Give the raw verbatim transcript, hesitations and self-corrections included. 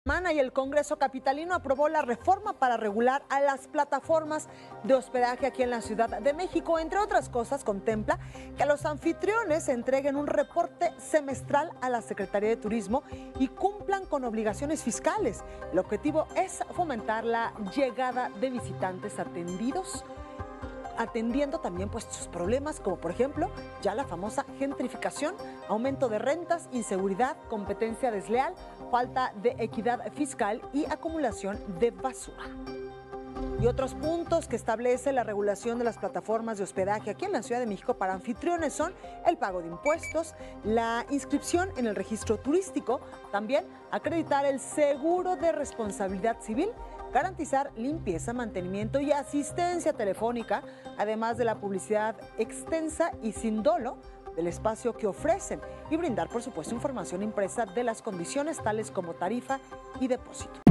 Y el Congreso capitalino aprobó la reforma para regular a las plataformas de hospedaje aquí en la Ciudad de México. Entre otras cosas, contempla que los anfitriones entreguen un reporte semestral a la Secretaría de Turismo y cumplan con obligaciones fiscales. El objetivo es fomentar la llegada de visitantes atendidos atendiendo también pues sus problemas, como por ejemplo ya la famosa gentrificación, aumento de rentas, inseguridad, competencia desleal, falta de equidad fiscal y acumulación de basura. Y otros puntos que establece la regulación de las plataformas de hospedaje aquí en la Ciudad de México para anfitriones son el pago de impuestos, la inscripción en el registro turístico, también acreditar el seguro de responsabilidad civil, garantizar limpieza, mantenimiento y asistencia telefónica, además de la publicidad extensa y sin dolo del espacio que ofrecen y brindar, por supuesto, información impresa de las condiciones tales como tarifa y depósito.